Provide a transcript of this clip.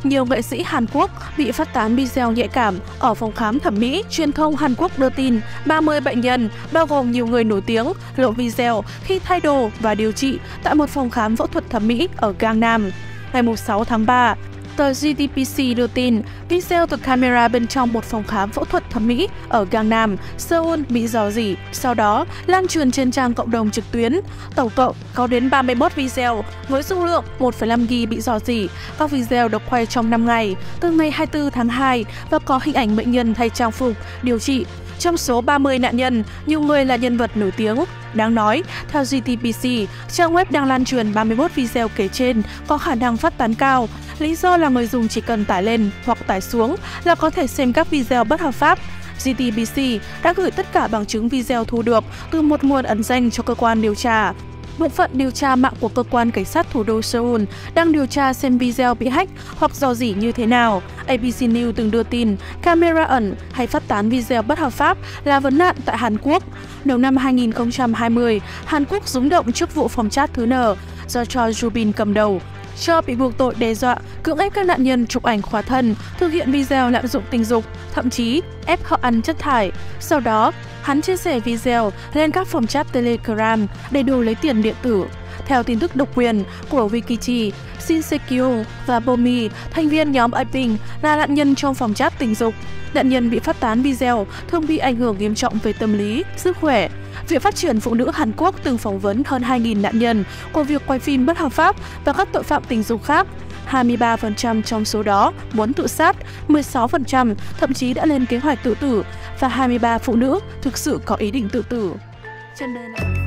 nhiều nghệ sĩ Hàn Quốc bị phát tán video nhạy cảm ở phòng khám thẩm mỹ. Truyền thông Hàn Quốc đưa tin 30 bệnh nhân, bao gồm nhiều người nổi tiếng, lộ video khi thay đồ và điều trị tại một phòng khám phẫu thuật thẩm mỹ ở Gangnam. Ngày 6 tháng 3, tờ GTPC đưa tin video từ camera bên trong một phòng khám phẫu thuật thẩm mỹ ở Gangnam, Seoul bị rò rỉ, sau đó lan truyền trên trang cộng đồng trực tuyến. Tổng cộng có đến 31 video với dung lượng 1,5 GB bị rò rỉ. Các video được quay trong 5 ngày, từ ngày 24 tháng 2 và có hình ảnh bệnh nhân thay trang phục, điều trị. Trong số 30 nạn nhân, nhiều người là nhân vật nổi tiếng. Đáng nói, theo GTPC, trang web đang lan truyền 31 video kể trên có khả năng phát tán cao. Lý do là người dùng chỉ cần tải lên hoặc tải xuống là có thể xem các video bất hợp pháp. GTPC đã gửi tất cả bằng chứng video thu được từ một nguồn ẩn danh cho cơ quan điều tra. Bộ phận điều tra mạng của cơ quan cảnh sát thủ đô Seoul đang điều tra xem video bị hack hoặc rò rỉ như thế nào. ABC News từng đưa tin camera ẩn hay phát tán video bất hợp pháp là vấn nạn tại Hàn Quốc. Đầu năm 2020, Hàn Quốc rúng động trước vụ phòng chat thứ N do Choi Joo-bin cầm đầu. Cho bị buộc tội đe dọa, cưỡng ép các nạn nhân chụp ảnh khỏa thân, thực hiện video lạm dụng tình dục, thậm chí ép họ ăn chất thải. Sau đó, hắn chia sẻ video lên các phòng chat Telegram để đổi lấy tiền điện tử. Theo tin tức độc quyền của Wikichi, Shin Se-kyo và Bomi, thành viên nhóm Apink, là nạn nhân trong phòng chat tình dục. Nạn nhân bị phát tán video thường bị ảnh hưởng nghiêm trọng về tâm lý, sức khỏe. Viện Phát triển Phụ nữ Hàn Quốc từng phỏng vấn hơn 2.000 nạn nhân của việc quay phim bất hợp pháp và các tội phạm tình dục khác. 23% trong số đó muốn tự sát, 16% thậm chí đã lên kế hoạch tự tử và 23 phụ nữ thực sự có ý định tự tử. Cho nên là